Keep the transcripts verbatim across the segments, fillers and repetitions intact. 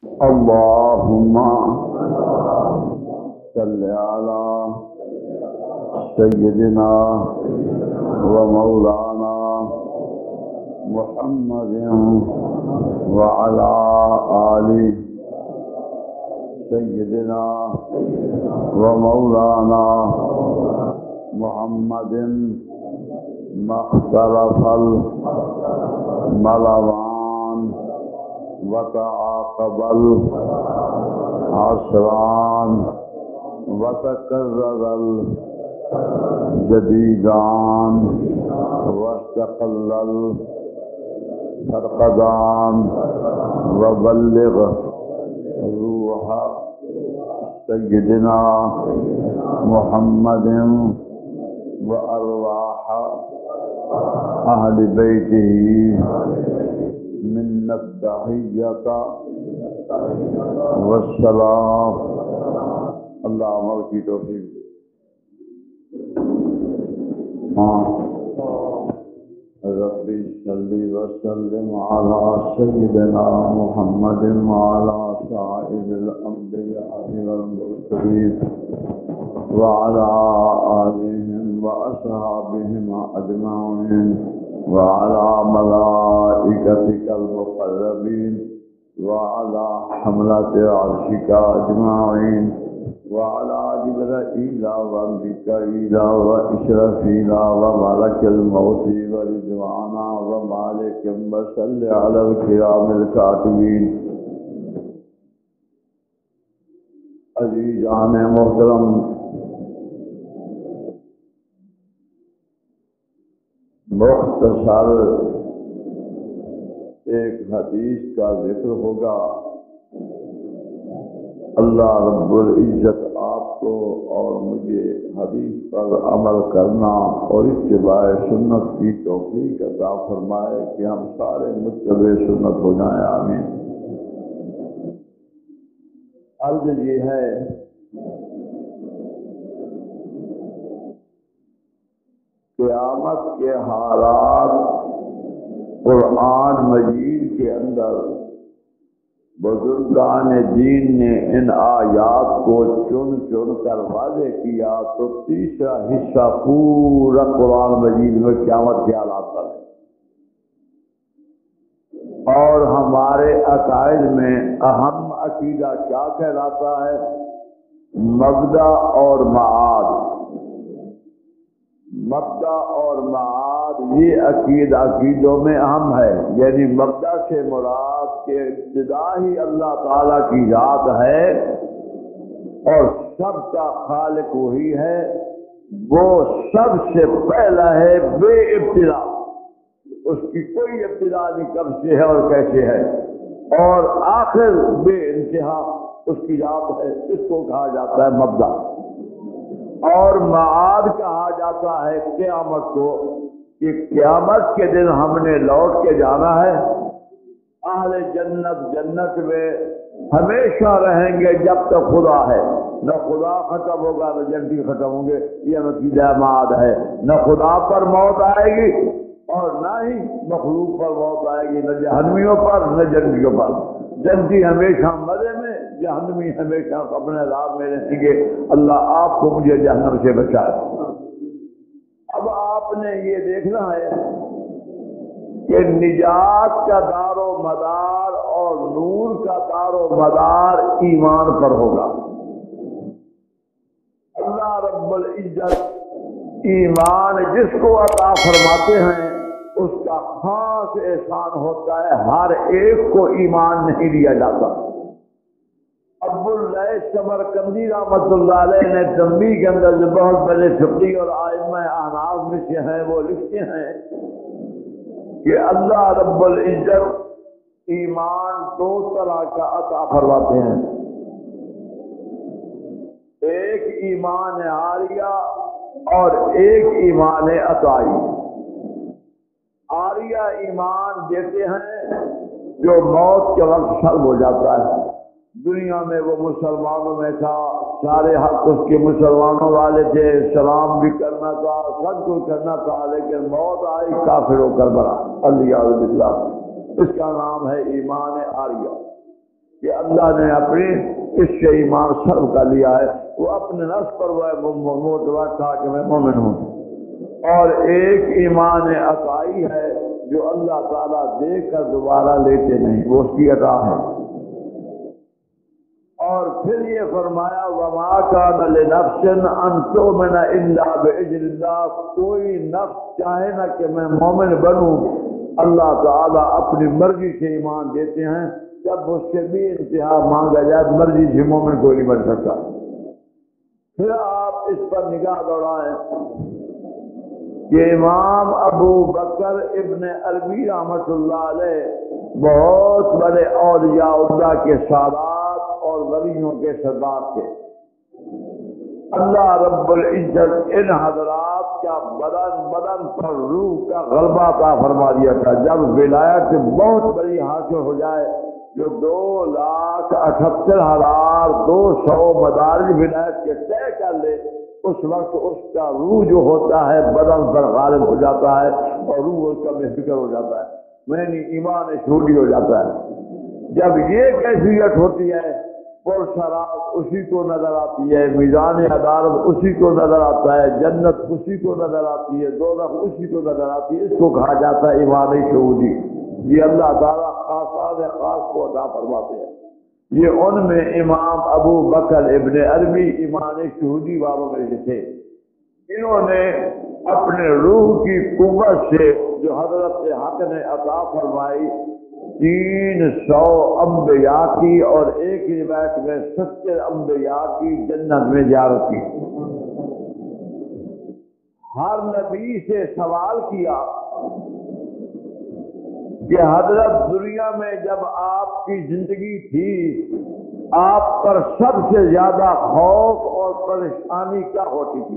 اللهم صل على سيدنا ومولانا محمد وعلى آل سيدنا ومولانا محمد ما اختلف الملوان وتعاقب العصران وتكرر الجديدان واستقل الفرقدان وبلغ روح سيدنا محمد وأرواح أهل بيته من التحية والسلام. اللہ عمل کی توفیق. ہاں ربی صلی وسلم علی سیدنا محمد وعلی سائر الانبیاء والمرسلین وعلى آلهم وأصحابهم أجمعين وعلى ملائكتك المقربين وعلى حملة عرشك أجمعين وعلى جبرائيل وميكائيل وإسرافيل وملك الموت ورضوان ومالك وصل على الكرام الكاتبين. عزیزان محترم، مختصر ایک حدیث کا ذکر ہوگا. اللہ رب العزت آپ کو اور مجھے حدیث پر عمل کرنا اور اتباع سنت کی توفیق عطا فرمائے کہ ہم سارے متبع سنت ہو جائیں. آمین. عرض یہ ہے قیامت کے حالات قرآن مجید کے اندر بزرگان دین نے ان آیات کو چن چن کر واضح کیا تو تیسرا حصہ پورا قرآن مجید میں قیامت کے حالات پر ہے. اور ہمارے عقائد میں اہم عقیدہ کیا کہلاتا ہے؟ مبدا اور معاد. مبدا اور معاد یہ عقید عقیدوں میں اہم ہے. یعنی مبدا سے مراد کہ ابتدا ہی اللہ تعالیٰ کی ذات ہے اور سب کا خالق وہی ہے. وہ سب سے پہلا ہے بے ابتدا، اس کی کوئی ابتدا نہیں کب سے ہے اور کیسے ہے. اور آخر بے انتہا اس کی ذات ہے. اس کو کہا جاتا ہے مبدا. اور معاد کہا جاتا ہے قیامت کو کہ قیامت کے دن ہم نے لوٹ کے جانا ہے. اہل جنت جنت میں ہمیشہ رہیں گے جب تک خدا ہے. نہ خدا ختم ہوگا نہ جنتی ختم ہوں گے. یہ عقیدہ معاد ہے. نہ خدا پر موت آئے گی اور نہ ہی مخلوق پر موت آئے گی، نہ جہنمیوں پر نہ جنتیوں پر. جنتی ہمیشہ مزے میں، جہنمی ہمیشہ اپنے عذاب میں رہیں گے. اللہ آپ کو مجھے جہنم سے بچائے. اب آپ نے یہ دیکھنا ہے کہ نجات کا دار و مدار اور نور کا دار و مدار ایمان پر ہوگا. اللہ رب العزت ایمان جس کو عطا فرماتے ہیں اس کا خاص احسان ہوتا ہے. ہر ایک کو ایمان نہیں دیا جاتا. ابو الليث سمرقندی رحمۃ اللہ علیہ نے تنبیہ کے اندر جو بہت بڑے فقی اور ائمہ احناف میں سے ہیں وہ لکھتے ہیں کہ اللہ رب العزت ایمان دو طرح کا عطا فرماتے ہیں. ایک ایمان عاریہ اور ایک ایمان عطائی. عاریہ ایمان دیتے ہیں جو موت کے وقت سلب ہو جاتا ہے. دنیا میں وہ مسلمانوں میں تھا، سارے حق اس کے مسلمانوں والے تھے، سلام بھی کرنا تھا، سب کچھ کرنا تھا، لیکن موت آئی کافر ہو کر مرا. علیہ باللہ. اس کا نام ہے ایمان عاریہ. کہ اللہ نے اپنے اس سے ایمان سلب کر لیا ہے، وہ اپنے نفس پر وہ موٹوا تھا کہ میں مومن ہوں، اور ایک ایمان عطائی ہے جو اللہ تعالیٰ دے کر دوبارہ لیتے نہیں، وہ اس کی عطا ہے۔ اور پھر یہ فرمایا وَمَا كَانَ لِنَفْسٍ أَن تُؤْمِنَ إِلَّا بِإِذْنِ اللَّهِ، کوئی نفس چاہے نہ کہ میں مومن بنوں، اللہ تعالیٰ اپنی مرضی سے ایمان دیتے ہیں، جب اس سے بھی انتہا مانگا جائے مرضی سے مومن کوئی نہیں بن سکتا۔ پھر آپ اس پر نگاہ دوڑائیں کہ امام ابو بکر ابن عربی رحمۃ اللہ علیہ بہت بڑے اولیاء اللہ کے سادات اور ولیوں کے سردار تھے۔ اللہ رب العزت ان حضرات کا بدن بدن پر روح کا غلبہ عطا فرما دیا تھا۔ جب ولایت بہت بڑی حاصل ہو جائے، جو دو لاکھ اٹھہتر ہزار دو سو مدارج ولایت کے طے کر لے، اس وقت اس کا روح جو ہوتا ہے بدن پر غالب ہو جاتا ہے اور روح اس کا بے فکر ہو جاتا ہے، یعنی ایمان شہودی ہو جاتا ہے۔ جب یہ کیفیت ہوتی ہے، پرسرات اسی کو نظر آتی ہے، میزان عدالت اسی کو نظر آتا ہے، جنت اسی کو نظر آتی ہے، دوزخ اسی کو نظر آتی ہے، اس کو کہا جاتا ہے ایمان شہودی۔ یہ اللہ تعالیٰ خاصات خاص کو عطا فرماتے ہیں۔ یہ ان میں امام ابو بکر ابن عربی ایمان شہودی والوں میں سے تھے۔ انہوں نے اپنے روح کی قوت سے جو حضرت حق نے عطا فرمائی، تین سو انبیاء کی اور ایک روایت میں ستر انبیاء کی جنت میں زیارت کی۔ ہر نبی سے سوال کیا کہ حضرت دنیا میں جب آپ کی زندگی تھی، آپ پر سب سے زیادہ خوف اور پریشانی کیا ہوتی تھی؟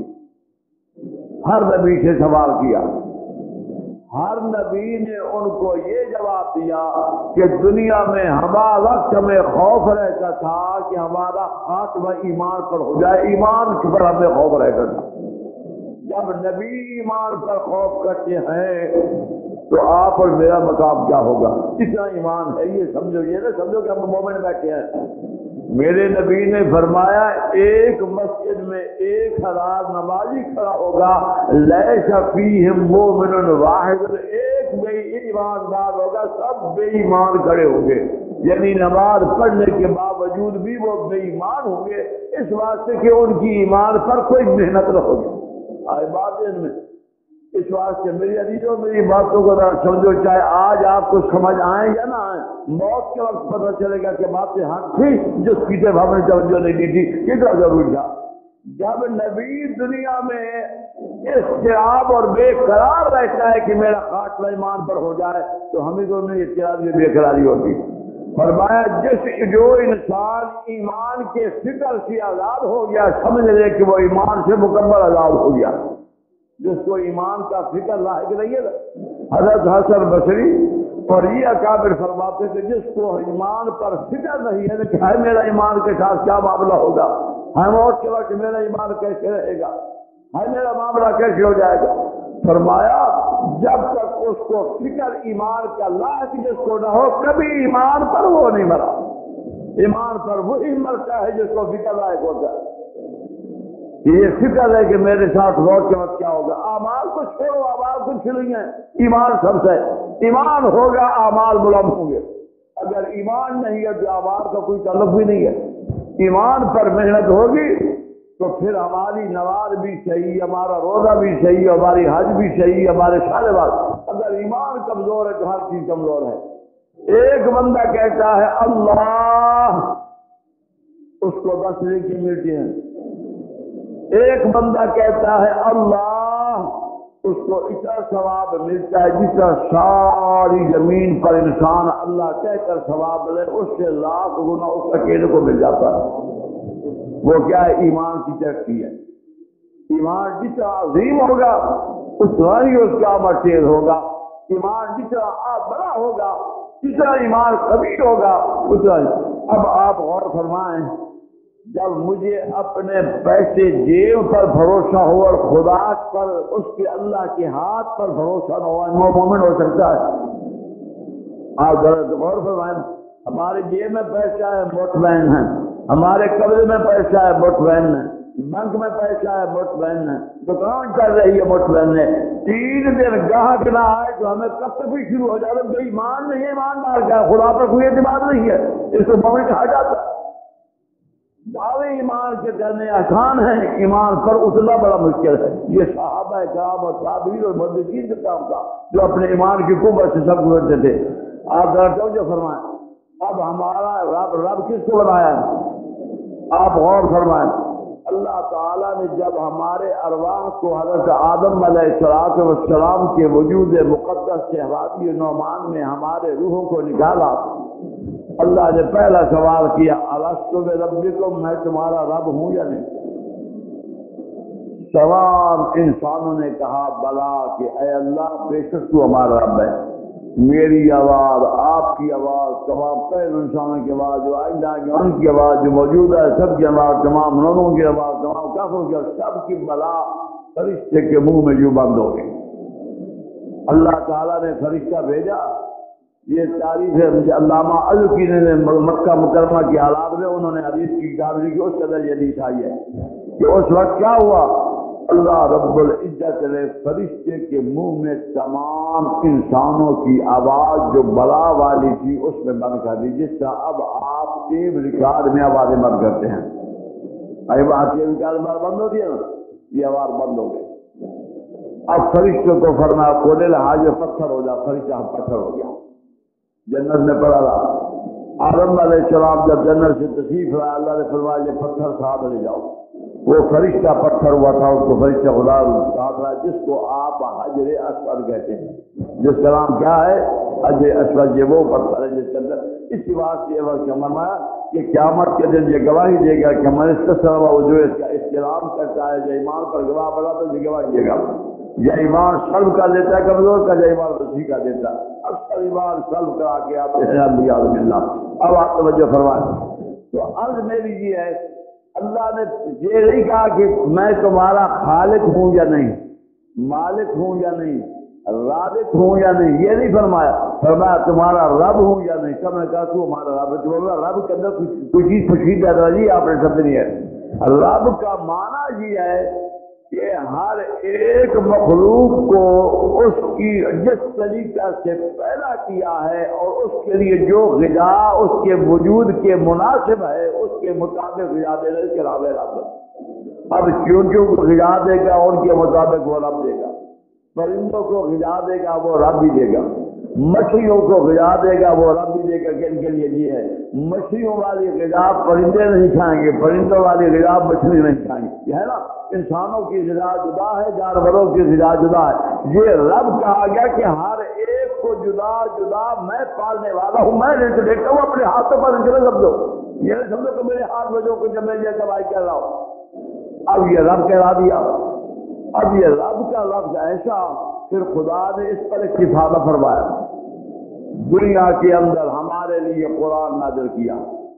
ہر نبی سے سوال کیا۔ ہر نبی نے ان کو یہ جواب دیا کہ دنیا میں ہمارا وقت ہمیں خوف رہتا تھا کہ ہمارا خاتمہ ایمان پر ہو جائے، ایمان پر ہمیں خوف رہتا تھا۔ جب نبی ایمان پر خوف کرتے ہیں تو آپ اور میرا مقام کیا ہوگا؟ کتنا ایمان ہے یہ سمجھو، یہ نہ سمجھو کہ ہم مومن بیٹھے ہیں۔ میرے نبی نے فرمایا ایک مسجد میں ایک ہزار نمازی کھڑا ہوگا، لیس فیہم مومن واحد، ایک بے ایماندار ہوگا، سب بے ایمان کھڑے ہوں گے، یعنی نماز پڑھنے کے باوجود بھی وہ بے ایمان ہوں گے، اس واسطے کہ ان کی ایمان پر کوئی محنت نہ ہوگی۔ آئے بات ان میں اس واسطے میری عزیزوں میری باتوں کو ذرا سمجھو، چاہے آج آپ کو سمجھ آئیں یا نہ آئیں، موت کے وقت پتہ چلے گا کہ باتیں حق تھی، جس کی طرف ہم نے توجہ نہیں دی تھی، کتنا ضروری تھا۔ جب نبی دنیا میں اضطراب اور بے قرار رہتا ہے کہ میرا خاتمہ ایمان پر ہو جائے، تو ہمیں تو نہیں اضطراب میں بے قراری ہوتی۔ فرمایا جس جو انسان ایمان کے فکر سے آزاد ہو گیا، سمجھ لے کہ وہ ایمان سے مکمل آزاد ہو گیا۔ جس کو ایمان کا فکر لاحق نہیں ہے، حضرت حسن بصری اور یہ اکابر فرماتے تھے جس کو ایمان پر فکر نہیں ہے کہ ہے میرا ایمان کے ساتھ کیا معاملہ ہوگا، ہے موت کے وقت میرا ایمان کیسے رہے گا، ہے میرا معاملہ کیسے ہو جائے گا۔ فرمایا جب تک اس کو فکر ایمان کا لاحق جس کو نہ ہو، کبھی ایمان پر وہ نہیں مرا۔ ایمان پر وہی مرتا ہے جس کو فکر لاحق ہوتا ہے۔ یہ فکر ہے کہ میرے ساتھ موت کے وقت کیا ہوگا۔ اعمال کو چھوڑو، اعمال کچھ نہیں ہے، ایمان سب سے، ایمان ہوگا اعمال بلند ہوں گے۔ اگر ایمان نہیں ہے تو اعمال کا کوئی تعلق بھی نہیں ہے۔ ایمان پر محنت ہوگی تو پھر ہماری نماز بھی صحیح، ہمارا روزہ بھی صحیح، ہماری حج بھی صحیح، ہمارے سارے بات۔ اگر ایمان کمزور ہے تو ہر چیز کمزور ہے۔ ایک بندہ کہتا ہے اللہ، اس کو دس نیکی ملتی ہیں۔ ایک بندہ کہتا ہے اللہ، اس کو اتنا ثواب ملتا ہے جتنا ساری زمین پر انسان اللہ کہہ کر ثواب لے، اس سے لاکھ گنا اس اکیلے کو مل جاتا ہے۔ وہ کیا ہے؟ ایمان کی ترقی ہے۔ ایمان جتنا عظیم ہوگا اتنا ہی اس کا عمل تیز ہوگا، ایمان جتنا بڑا ہوگا، جتنا ایمان قوی ہوگا اتنا ہی۔ اب آپ غور فرمائیں، جب مجھے اپنے پیسے جیب پر بھروسہ ہو اور خدا پر، اس کے اللہ کے ہاتھ پر بھروسہ نہ ہو، وہ مومن ہو سکتا ہے؟ آپ ذرا غور فرمائیں، ہمارے جیب میں پیسہ ہے مطمئن ہے، ہمارے قبضے میں پیسہ ہے مطمئن ہے، بینک میں پیسہ ہے مطمئن ہے، دکان چل رہی ہے مطمئن ہے، تین دن گاہک نہ آئے تو ہمیں کب تک بھی شروع ہو جاتا ہے ایمان نہیں ہے، ایماندار کیا خدا پر کوئی اعتماد نہیں ہے، اس کو مومن کہا جاتا ہے۔ دعوے ایمان کے کرنے آسان ہیں، ایمان پر اترنا بڑا مشکل ہے۔ یہ صحابہ کرام اور تابعین اور محدثین کا کام تھا جو اپنے ایمان کی قوت سے سب گزرتے تھے۔ آپ ذرا توجہ فرمائیں، اب ہمارا رب رب کس کو بنایا ہے؟ آپ غور فرمائیں، اللہ تعالیٰ نے جب ہمارے ارواح کو حضرت آدم علیہ السلام کے وجود مقدس سے وادی نعمان میں ہمارے روحوں کو نکالا، اللہ نے پہلا سوال کیا الست بربکم، میں تمہارا رب ہوں یا نہیں؟ تمام انسانوں نے کہا بلا، کہ اے اللہ بے شک تو ہمارا رب ہے۔ میری آواز، آپ کی آواز، تمام پہلے انسانوں کی آواز، جو آئندہ کی ان کی آواز، جو موجودہ ہے سب کی آواز، تمام لوگوں کی آواز، تمام کافروں کی آواز، سب کی بلا فرشتے کے منہ میں جو بند ہو گئی۔ اللہ تعالیٰ نے فرشتہ بھیجا۔ یہ تعریف ہے علامہ الکی نے مکہ مکرمہ کے حالات میں انہوں نے حدیث کی کتاب لکھی، اس قدر یہ حدیث آئی ہے کہ اس وقت کیا ہوا، اللہ رب العزت نے فرشتے کے منہ میں تمام انسانوں کی آواز جو بلا والی تھی اس میں بند کر دی، جس کا اب آپ ٹیپ ریکارڈ میں آوازیں بند کرتے ہیں۔ ابھی بات ٹیپ ریکارڈ میں بند ہوتی ہے نا، یہ آواز بند ہو گئی۔ اب فرشتوں کو فرمایا کھولے لحاظ پتھر ہو جا، فرشتہ پتھر ہو گیا۔ جنت میں پڑا رہا۔ آدم علیہ السلام جب جنت سے تشریف لایا، اللہ نے فرمایا یہ پتھر ساتھ لے جاؤ۔ وہ فرشتہ پتھر ہوا تھا، اس کو فرشتہ خدا ساتھ لایا، جس کو آپ حجر اسود کہتے ہیں، جس کا نام کیا ہے حجر اسود۔ یہ وہ پتھر ہے جس کے اندر اسی بات سے وقت فرمایا کہ قیامت کے دن یہ گواہی دے گا کہ من استسلم و جو اس کا استلام کرتا ہے، جو ایمان پر گواہ بنا تو یہ گواہی دے گا۔ یہ ایمان سلب کا دیتا ہے کمزور کا، یہ ایمان وسیع کا دیتا ہے۔ اکثر ایمان سلب کرا کے آتے ہیں اللہ۔ اب آپ توجہ فرمائیں، تو عرض میری یہ ہے اللہ نے یہ نہیں کہا کہ میں تمہارا خالق ہوں یا نہیں، مالک ہوں یا نہیں، رازق ہوں یا نہیں، یہ نہیں فرمایا۔ فرمایا تمہارا رب ہوں یا نہیں۔ سب نے کہا تو ہمارا رب ہے۔ تو بولا رب کے اندر کوئی چیز پوشیدہ ہے، آپ نے سمجھ نہیں ہے۔ رب کا معنی یہ ہے کہ ہر ایک مخلوق کو اس کی جس طریقہ سے پیدا کیا ہے اور اس کے لیے جو غذا اس کے وجود کے مناسب ہے اس کے مطابق غذا دینے کے رب رب۔ اب کیوں کیوں غذا دے گا ان کے مطابق وہ رب دے گا۔ پرندوں کو غذا دے گا وہ رب بھی دے گا، مچھلیوں کو غذا دے گا وہ رب بھی دے گا۔ کہ ان کے لیے یہ ہے مچھلیوں والی غذا پرندے نہیں کھائیں گے، پرندوں والی غذا مچھلی نہیں کھائیں گے، یہ ہے نا۔ انسانوں کی غذا جدا ہے، جانوروں کی غذا جدا ہے۔ یہ رب کہا گیا کہ ہر ایک کو جدا جدا میں پالنے والا ہوں، میں نہیں تو دیکھتا ہوں اپنے ہاتھوں پر نکلے سمجھو، یہ نہیں سمجھو کہ میرے ہاتھ میں جو کچھ میں یہ کمائی کر رہا ہوں۔ اب یہ رب کہلا دیا۔ اب یہ رب کا لفظ ایسا، پھر خدا نے اس پر استفادہ فرمایا۔ دنیا کے اندر ہمارے لیے قرآن نازل کیا۔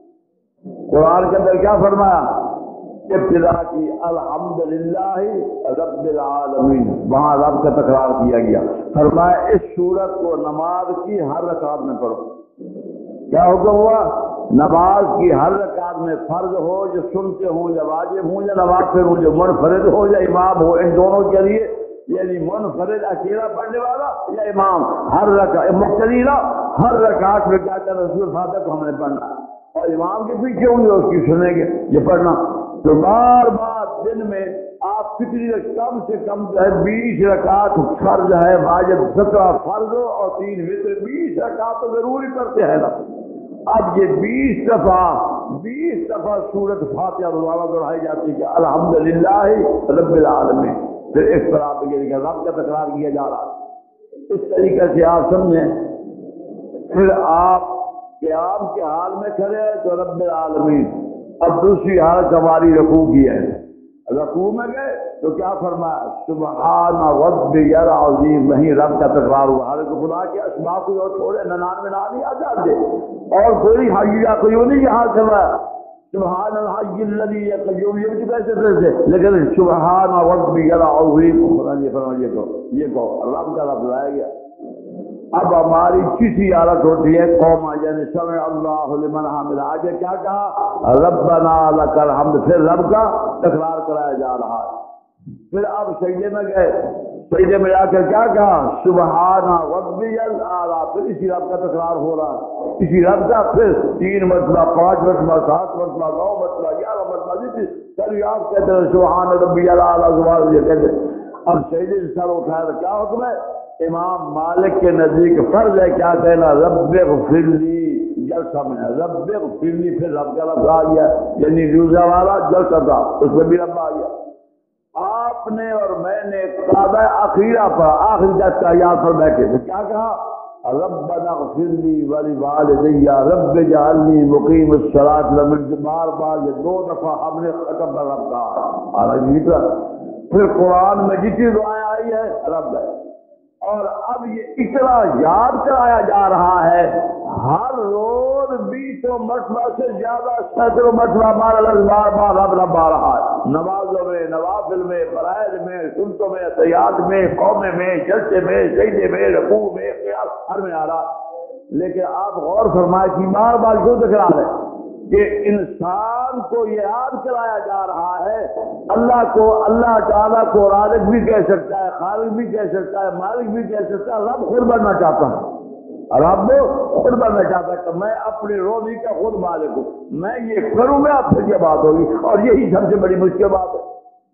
قرآن کے اندر کیا فرمایا؟ ابتدا کی الحمدللہ رب العالمین، وہاں رب کا تکرار کیا گیا۔ فرمایا اس سورت کو نماز کی ہر رکعت میں پڑھو۔ کیا حکم ہوا؟ نماز کی ہر رکعت میں، فرض ہو جو سنتے ہوں یا واجب ہوں یا نوافل ہوں، جو منفرد ہو یا امام ہو، ان دونوں کے لیے یعنی منفرد اکیلا پڑھنے والا یا امام، ہر رکعت مقتدیہ ہر رکعت میں کیا کر رسول فاتحہ کو ہم نے پڑھنا، اور امام کے پیچھے ہوں گے اس کی سنیں گے یہ پڑھنا۔ تو بار بار دن میں آپ کتنی کم سے کم جو ہے بیس رکعت فرض ہے، واجب سترہ فرض اور تین وتر، بیس رکعت تو ضروری کرتے ہیں نا۔ اب یہ بیس دفعہ بیس دفعہ سورت فاتحہ روزانہ دہرائی جاتی ہے کہ الحمدللہ رب العالمین۔ پھر اس پر آپ کے رب کا تکرار کیا جا رہا۔ اس طریقے سے آپ سمجھیں، پھر آپ قیام کے حال میں کھڑے ہیں تو رب العالمین۔ اب دوسری حالت ہماری رکوع کی ہے، رکوع میں گئے تو کیا فرمایا؟ سبحان ربی العظیم، وہیں رب کا تکرار ہوا۔ حالت خدا کے اسماء کو اور چھوڑے ننان میں نانی آزاد دے، اور کوئی حیہ قیوم نہیں یہاں سے سبحان الحی الذی قیوم، یہ بھی کیسے سے، لیکن سبحان ربی العظیم خدا یہ فرمائیے کو یہ کو رب کا لفظ لایا گیا۔ اب ہماری کسی حالت ہوتی ہے قوم یعنی سمع اللہ لمن حمدہ، آگے کیا کہا ربنا لک الحمد، پھر رب کا تکرار کرایا جا رہا ہے۔ پھر اب سجدے میں گئے، سجدے میں جا کر کیا کہا سبحان ربی الاعلیٰ، پھر اسی رب کا تکرار ہو رہا ہے، اسی رب کا پھر تین مرتبہ، پانچ مرتبہ، سات مرتبہ، نو مرتبہ، گیارہ مرتبہ، جتنی سر آپ کہتے ہیں سبحان ربی الاعلیٰ سبحان یہ کہتے ہیں۔ اب سجدے سے سر اٹھایا تو کیا حکم ہے؟ امام مالک کے نزدیک فرض ہے کیا کہنا رب اغفر لی، جلسہ میں رب اغفر لی، پھر رب کا لفظ آ گیا، یعنی روزہ والا جلسہ تھا اس میں بھی رب آ گیا۔ آپ نے اور میں نے قاعدہ اخیرہ پر آخری دس آیات پر بیٹھے تو کیا کہا ربنا اغفر لی ولوالدی رب اجعلنی مقیم الصلاۃ، بار بار یہ دو دفعہ ہم نے ختم پر رب کہا۔ حالانکہ پھر قرآن میں جتنی دعائیں آئی ہے رب ہے، اور اب یہ اتنا یاد کرایا جا رہا ہے ہر روز بیسوں مرتبہ سے زیادہ سینکڑوں مرتبہ بار بار بار رب رب آ رہا ہے، نمازوں میں، نوافل میں، فرائض میں، سنتوں میں، تحیات میں، قومے میں، جلسے میں، سجدے میں، رکوع میں، قیام ہر میں آ رہا۔ لیکن آپ غور فرمائے کہ بار بار کیوں تکرار ہے کہ انسان کو یہ یاد کرایا جا رہا ہے اللہ کو، اللہ تعالیٰ کو رازق بھی کہہ سکتا ہے، خالق بھی کہہ سکتا ہے، مالک بھی کہہ سکتا ہے، رب خود بننا چاہتا ہے، رب خود بننا چاہتا ہے کہ میں اپنی روزی کا خود مالک ہوں، میں یہ کروں گا پھر یہ بات ہوگی، اور یہی سب سے بڑی مشکل بات ہے۔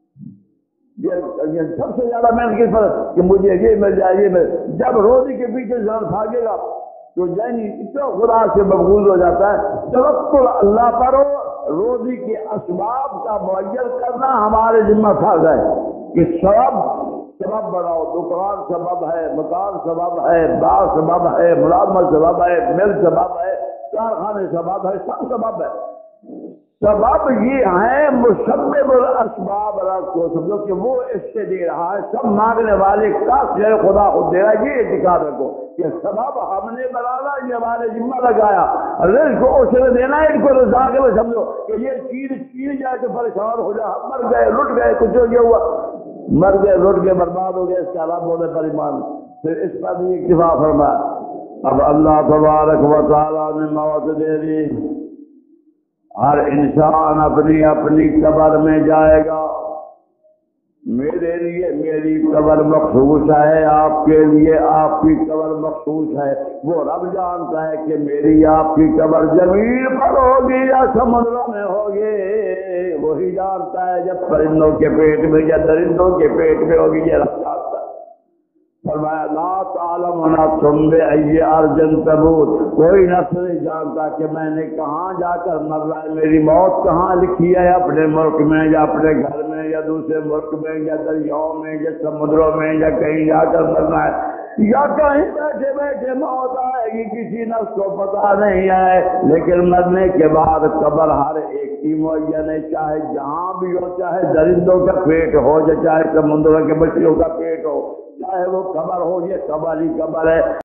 یہ سب سے زیادہ محنت کس پر کہ مجھے یہ مل جائے یہ مل، جب روزی کے پیچھے جان بھاگے گا تو یعنی اتنا خدا سے مقبول ہو جاتا ہے۔ توکل اللہ پر ہو، روزی کے اسباب کا معین کرنا ہمارے ذمہ فرض ہے کہ سبب سبب بناؤ، دکان سبب ہے، مکان سبب ہے، باغ سبب ہے، ملازمت سبب ہے، مل سبب ہے، کارخانے سبب ہے، سب سبب ہے۔ سبب یہ ہے مسبب الاسباب، رب کو سمجھو کہ وہ اس سے دے رہا ہے، سب مانگنے والے کا سے خدا خود دے رہا ہے، یہ اعتقاد رکھو کہ سبب ہم نے بنانا، یہ ہمارے ذمہ لگایا، رزق کو اس نے دینا ہے، ان کو رزاق میں سمجھو کہ یہ چیز چیز جائے تو پریشان ہو جائے، ہم مر گئے لٹ گئے کچھ ہو گیا ہوا، مر گئے لٹ گئے برباد ہو گئے، اس کا رب ہونے پر ایمان، پھر اس پر بھی اکتفا فرمایا۔ اب اللہ تبارک و تعالیٰ نے موت دے دی، ہر انسان اپنی اپنی قبر میں جائے گا، میرے لیے میری قبر مخصوص ہے، آپ کے لیے آپ کی قبر مخصوص ہے، وہ رب جانتا ہے کہ میری آپ کی قبر زمین پر ہوگی یا سمندر میں ہوگی، وہی جانتا ہے، جب پرندوں کے پیٹ میں یا درندوں کے پیٹ میں ہوگی یہ رب جانتا ہے۔ فرمایا لا تعلم نفس بأي أرض تموت، کوئی نفس نہیں جانتا کہ میں نے کہاں جا کر مرنا ہے، میری موت کہاں لکھی ہے، اپنے ملک میں یا اپنے گھر میں یا دوسرے ملک میں یا دریاؤں میں یا سمندروں میں یا کہیں جا کر مرنا ہے، یا کہیں بیٹھے بیٹھے موت آئے گی، کسی نفس کو پتا نہیں ہے، لیکن مرنے کے بعد قبر ہر ایک کی معین ہے، چاہے جہاں بھی ہو، چاہے درندوں کا پیٹ ہو یا چاہے سمندروں کے مچھلیوں کا پیٹ ہو، چاہے وہ قبر ہو، یہ قبر ہی قبر ہے۔